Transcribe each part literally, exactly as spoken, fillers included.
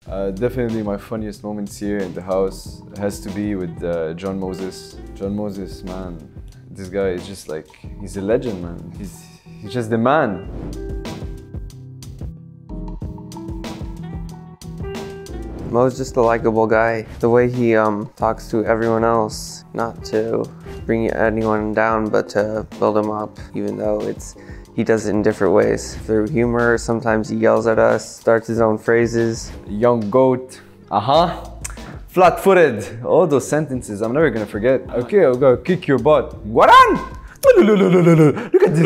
Uh, definitely my funniest moments here in the house has to be with uh, John Moses. John Moses, man, this guy is just like, he's a legend, man. He's, he's just the man. Mo's just a likable guy. The way he um, talks to everyone else, not to bring anyone down, but to build them up, even though it's he does it in different ways. Through humor, sometimes he yells at us, starts his own phrases. Young goat, uh-huh. Flat-footed, all those sentences I'm never gonna forget. Okay, I'll go kick your butt. Guaran! Look at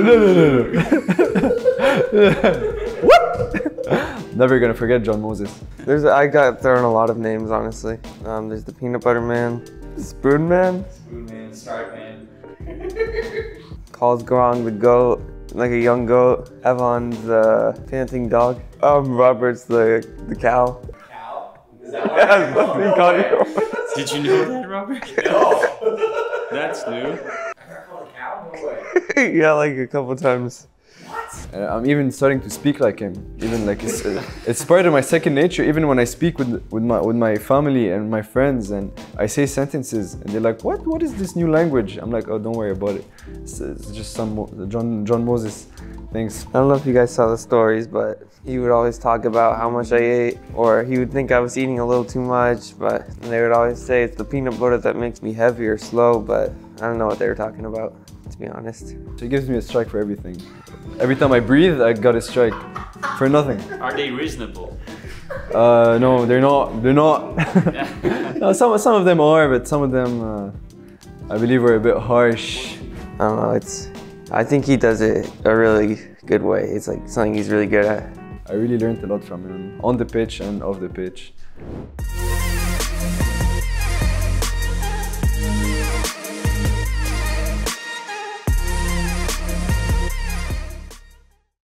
this. What? Never gonna forget John Moses. There's, I got thrown a lot of names, honestly. Um, there's the Peanut Butter Man, the Spoon Man, Spoon Man, Stripe Man. calls Grong the goat, like a young goat. Evan's the panting dog. Um, Robert's the the cow. Cow? Is that what Yeah, that's what he called you. Did you know that, Robert? No. That's new. I got called a cow? No way. Yeah, like a couple times. Uh, I'm even starting to speak like him. Even like it's, uh, it's part of my second nature. Even when I speak with with my with my family and my friends, and I say sentences, and they're like, "What? What is this new language?" I'm like, "Oh, don't worry about it. It's, it's just some Mo John John Moses things." I don't know if you guys saw the stories, but he would always talk about how much I ate, or he would think I was eating a little too much, but they would always say it's the peanut butter that makes me heavy or slow, but I don't know what they were talking about, to be honest. So he gives me a strike for everything. Every time I breathe, I got a strike for nothing. Are they reasonable? Uh, no, they're not. They're not. No, some some of them are, but some of them, uh, I believe, are a bit harsh. I don't know, it's, I think he does it a really good way. It's like something he's really good at. I really learned a lot from him on the pitch and off the pitch.